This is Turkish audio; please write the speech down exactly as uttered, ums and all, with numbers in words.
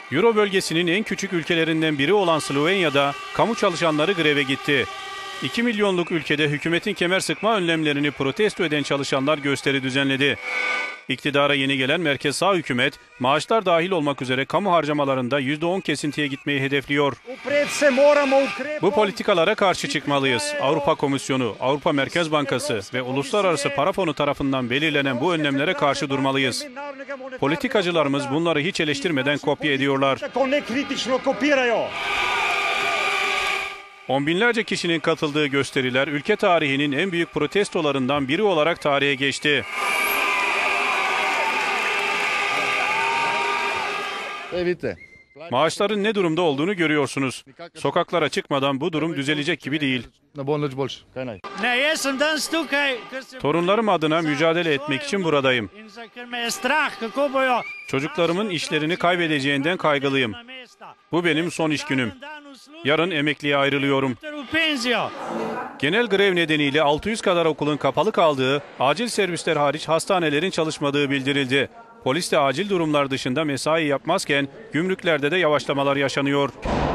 Euro bölgesinin en küçük ülkelerinden biri olan Slovenya'da kamu çalışanları greve gitti. iki milyonluk ülkede hükümetin kemer sıkma önlemlerini protesto eden çalışanlar gösteri düzenledi. İktidara yeni gelen merkez sağ hükümet, maaşlar dahil olmak üzere kamu harcamalarında yüzde on kesintiye gitmeyi hedefliyor. Bu politikalara karşı çıkmalıyız. Avrupa Komisyonu, Avrupa Merkez Bankası ve Uluslararası Para Fonu tarafından belirlenen bu önlemlere karşı durmalıyız. Politikacılarımız bunları hiç eleştirmeden kopya ediyorlar. On binlerce kişinin katıldığı gösteriler ülke tarihinin en büyük protestolarından biri olarak tarihe geçti. Maaşların ne durumda olduğunu görüyorsunuz. Sokaklara çıkmadan bu durum düzelecek gibi değil. Torunlarım adına mücadele etmek için buradayım. Çocuklarımın işlerini kaybedeceğinden kaygılıyım. Bu benim son iş günüm. Yarın emekliye ayrılıyorum. Genel grev nedeniyle altı yüz kadar okulun kapalı kaldığı, acil servisler hariç hastanelerin çalışmadığı bildirildi. Polis de acil durumlar dışında mesai yapmazken gümrüklerde de yavaşlamalar yaşanıyor.